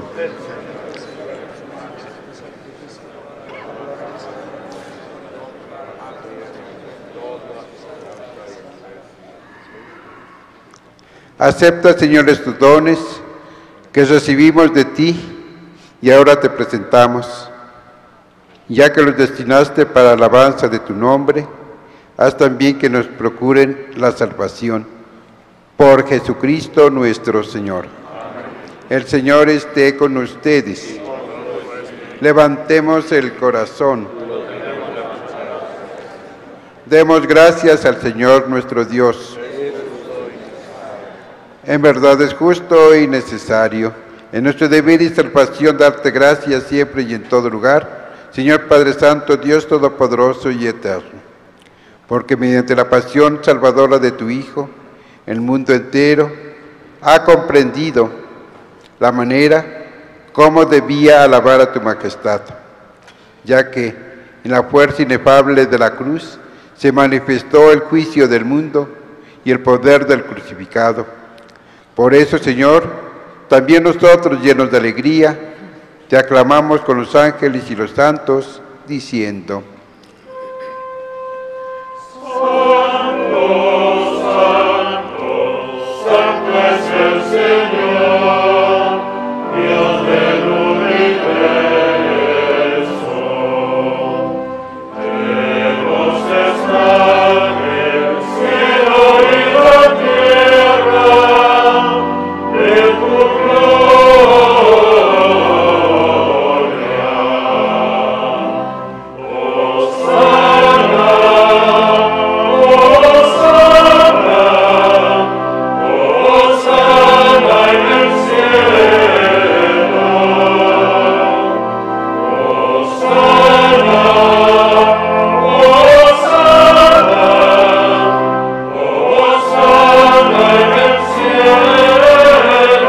Acepta, Señor, estos dones que recibimos de ti y ahora te presentamos, ya que los destinaste para la alabanza de tu nombre. Haz también que nos procuren la salvación. Por Jesucristo nuestro Señor. Amén. El Señor esté con ustedes. Levantemos el corazón. Demos gracias al Señor nuestro Dios. En verdad es justo y necesario, en nuestro deber y salvación, darte gracias siempre y en todo lugar, Señor Padre Santo, Dios Todopoderoso y Eterno, porque mediante la pasión salvadora de tu Hijo, el mundo entero ha comprendido la manera como debía alabar a tu majestad, ya que en la fuerza inefable de la cruz se manifestó el juicio del mundo y el poder del crucificado. Por eso, Señor, también nosotros, llenos de alegría, te aclamamos con los ángeles y los santos, diciendo: Santo, Santo, Santo es el Señor, Dios del universo. Lejos está el cielo y la tierra de tu gloria. Hosana, Hosana, Hosana en el cielo. Hosana, Hosana, Hosana en el cielo.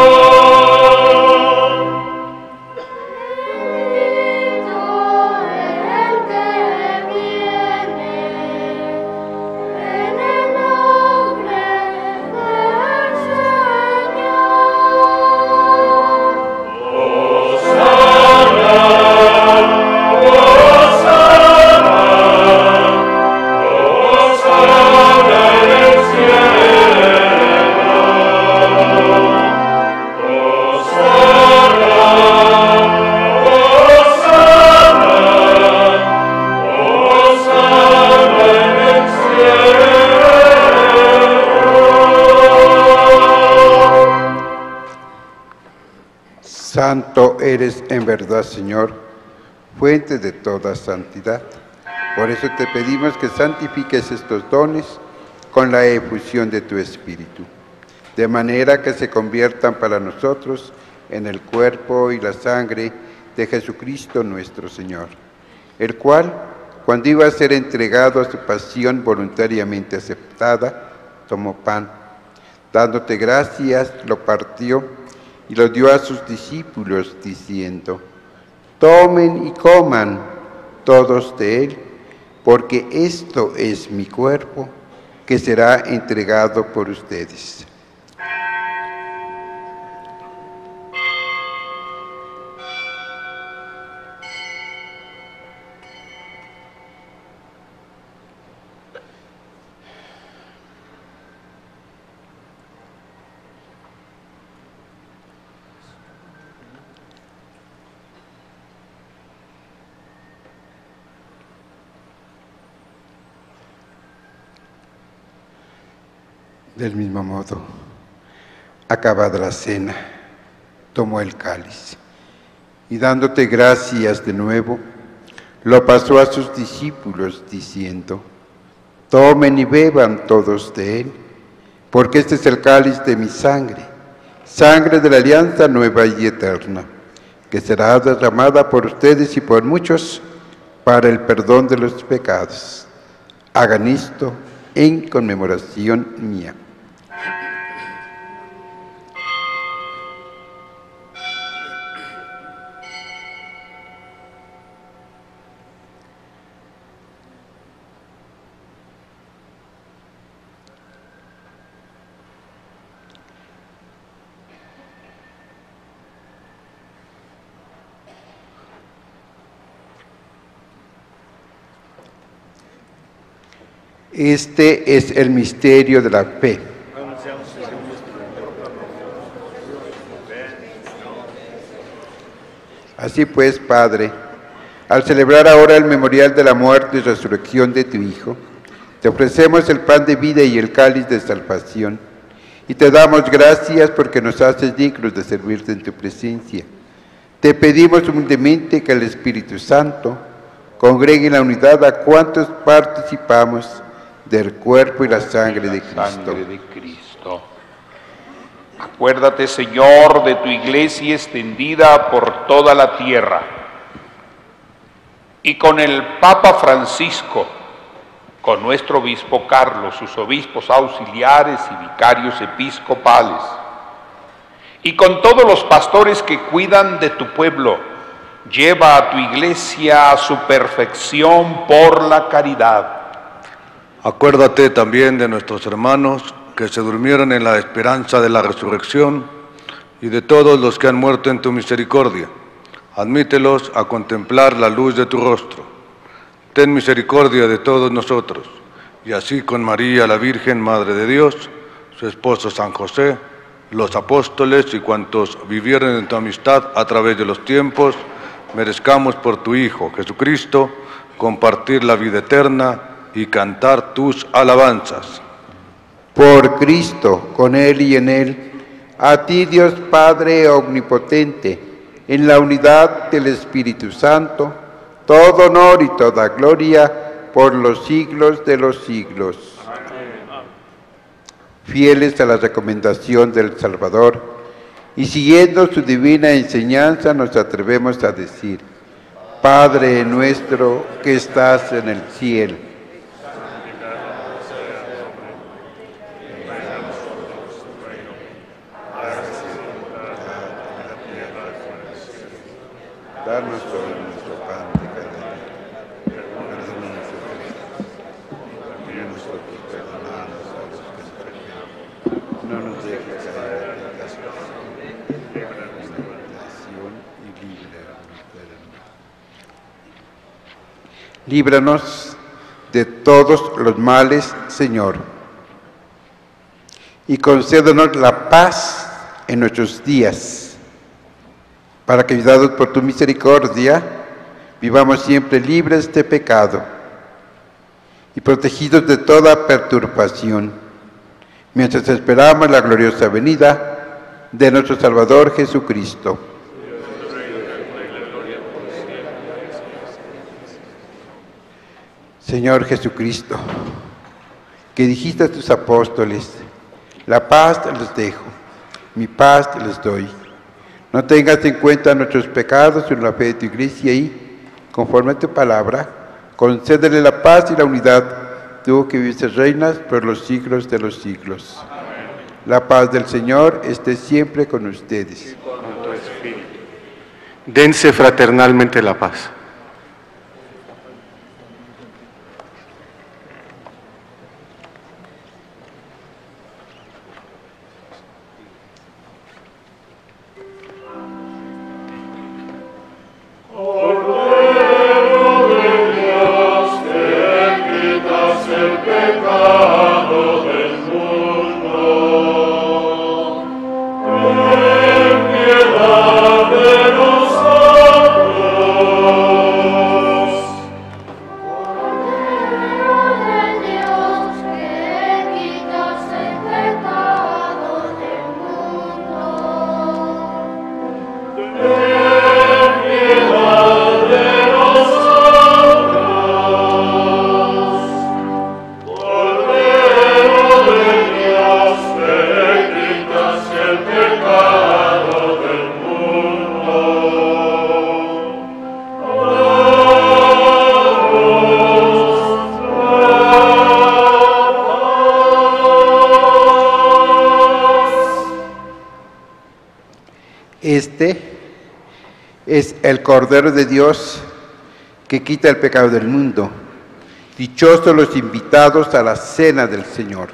Santo eres en verdad, Señor, fuente de toda santidad. Por eso te pedimos que santifiques estos dones con la efusión de tu Espíritu, de manera que se conviertan para nosotros en el cuerpo y la sangre de Jesucristo nuestro Señor, el cual, cuando iba a ser entregado a su pasión voluntariamente aceptada, tomó pan, dándote gracias, lo partió y lo dio a sus discípulos, diciendo: tomen y coman todos de él, porque esto es mi cuerpo, que será entregado por ustedes. Del mismo modo, acabada la cena, tomó el cáliz y, dándote gracias de nuevo, lo pasó a sus discípulos, diciendo: tomen y beban todos de él, porque este es el cáliz de mi sangre, sangre de la alianza nueva y eterna, que será derramada por ustedes y por muchos para el perdón de los pecados. Hagan esto en conmemoración mía. Este es el misterio de la fe. Así pues, Padre, al celebrar ahora el memorial de la muerte y resurrección de tu Hijo, te ofrecemos el pan de vida y el cáliz de salvación, y te damos gracias porque nos haces dignos de servirte en tu presencia. Te pedimos humildemente que el Espíritu Santo congregue en la unidad a cuantos participamos del cuerpo y la sangre de Cristo. Sangre de Cristo. Acuérdate, Señor, de tu iglesia extendida por toda la tierra. Y con el Papa Francisco, con nuestro obispo Carlos, sus obispos auxiliares y vicarios episcopales, y con todos los pastores que cuidan de tu pueblo, lleva a tu iglesia a su perfección por la caridad. Acuérdate también de nuestros hermanos que se durmieron en la esperanza de la resurrección y de todos los que han muerto en tu misericordia. Admítelos a contemplar la luz de tu rostro. Ten misericordia de todos nosotros, y así con María, la Virgen, Madre de Dios, su esposo San José, los apóstoles y cuantos vivieron en tu amistad a través de los tiempos, merezcamos por tu Hijo, Jesucristo, compartir la vida eterna y cantar tus alabanzas. Por Cristo, con Él y en Él, a ti Dios Padre omnipotente, en la unidad del Espíritu Santo, todo honor y toda gloria por los siglos de los siglos. Amén. Fieles a la recomendación del Salvador y siguiendo su divina enseñanza, nos atrevemos a decir: Padre nuestro que estás en el cielo, danos hoy nuestro pan de cada día. Perdona nuestros pecados, como nosotros perdonamos a los que nos ofenden. No nos dejes caer en la tentación, líbranos de la tentación y líbranos del mal. Líbranos de todos los males, Señor, y concédenos la paz en nuestros días, para que, ayudados por tu misericordia, vivamos siempre libres de pecado y protegidos de toda perturbación, mientras esperamos la gloriosa venida de nuestro Salvador Jesucristo. Señor Jesucristo, que dijiste a tus apóstoles: la paz les dejo, mi paz les doy. No tengas en cuenta nuestros pecados, sino la fe de tu iglesia y, conforme a tu palabra, concédele la paz y la unidad, tú que vives y reinas por los siglos de los siglos. Amén. La paz del Señor esté siempre con ustedes. Y con tu espíritu. Dense fraternalmente la paz. Este es el Cordero de Dios que quita el pecado del mundo. Dichosos los invitados a la cena del Señor.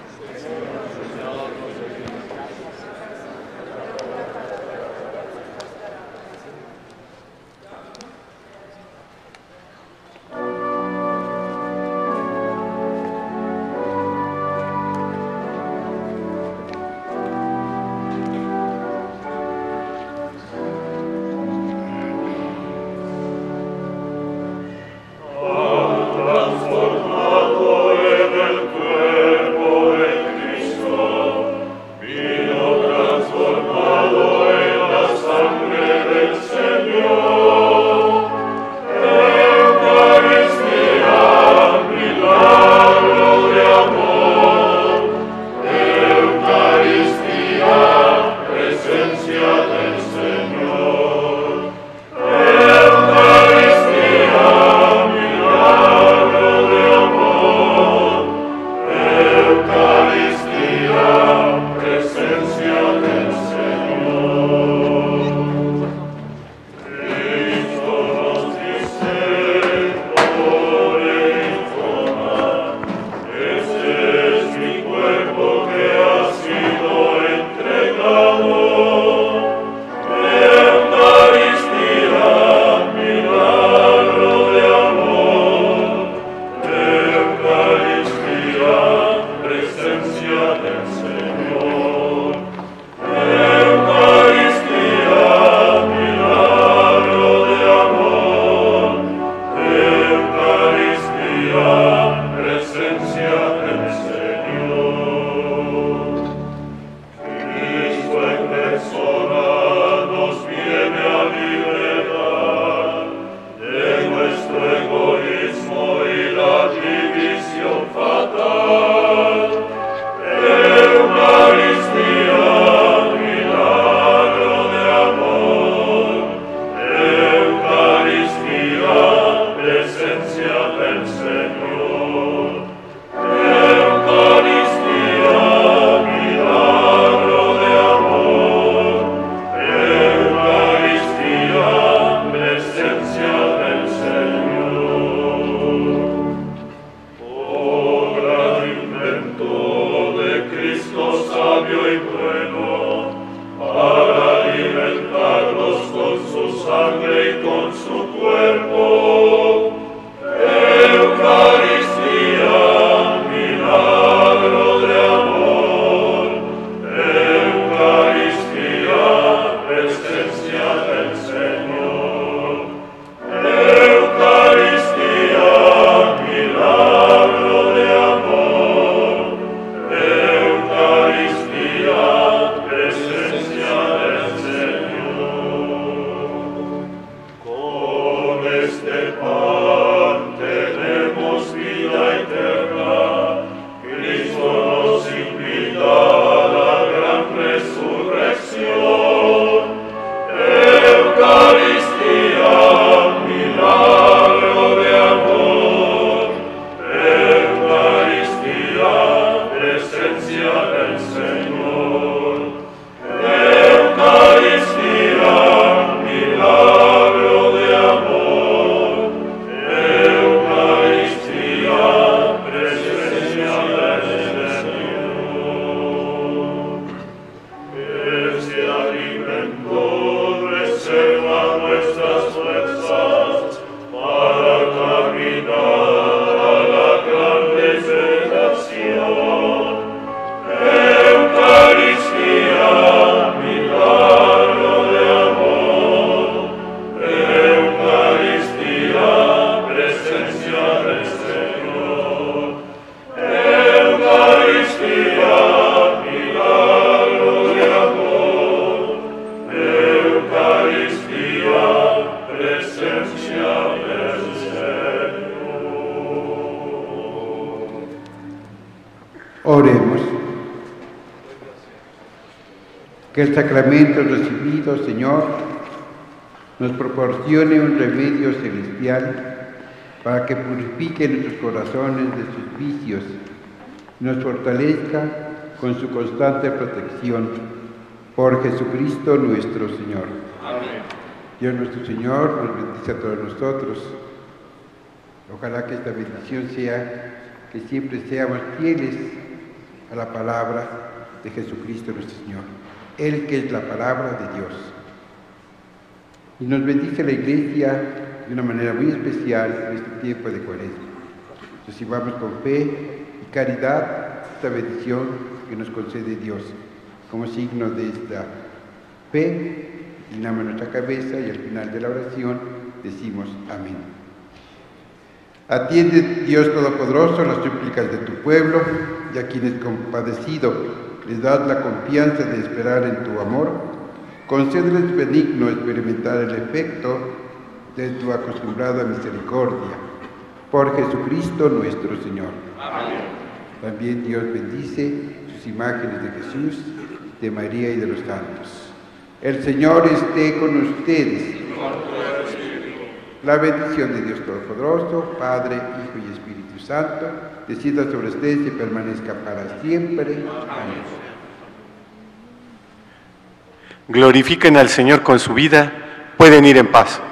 Transformado en el cuerpo Oremos. Que el sacramento recibido, Señor, nos proporcione un remedio celestial para que purifique nuestros corazones de sus vicios y nos fortalezca con su constante protección. Por Jesucristo nuestro Señor. Amén. Dios nuestro Señor nos bendice a todos nosotros. Ojalá que esta bendición sea que siempre seamos fieles a la palabra de Jesucristo nuestro Señor, Él que es la palabra de Dios. Y nos bendice la Iglesia de una manera muy especial en este tiempo de Cuaresma. Recibamos con fe y caridad esta bendición que nos concede Dios. Como signo de esta fe, inclinamos nuestra cabeza y al final de la oración decimos amén. Atiende, Dios Todopoderoso, las súplicas de tu pueblo, y a quienes compadecido les das la confianza de esperar en tu amor, concédeles benigno experimentar el efecto de tu acostumbrada misericordia. Por Jesucristo nuestro Señor. Amén. También Dios bendice sus imágenes de Jesús, de María y de los santos. El Señor esté con ustedes. La bendición de Dios Todopoderoso, Padre, Hijo y Espíritu Santo, descienda sobre ustedes y permanezca para siempre. Amén. Glorifiquen al Señor con su vida, pueden ir en paz.